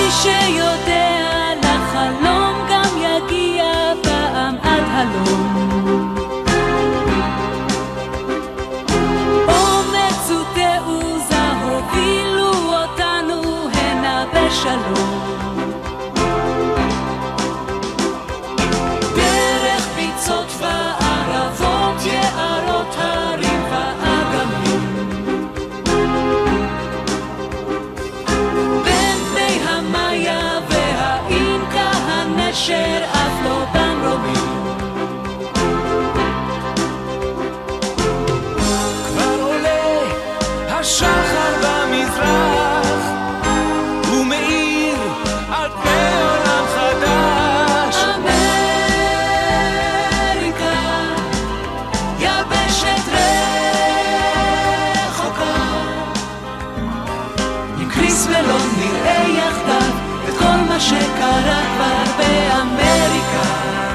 שיודע לחלום גם יגיע פעם עד הלום. אומץ ותעוזה הובילו אותנו הנה בשלום. דרך ביצות וערבות, יערות הרים ואגמים, אשר אף לא במרומים. כבר עולה השחר במזרח ומאיר על פני עולם חדש. אמריקה יבשת רחוקה, עם קריס מלון נראה יחדיו את כל מה שקרה כבר באמריקה.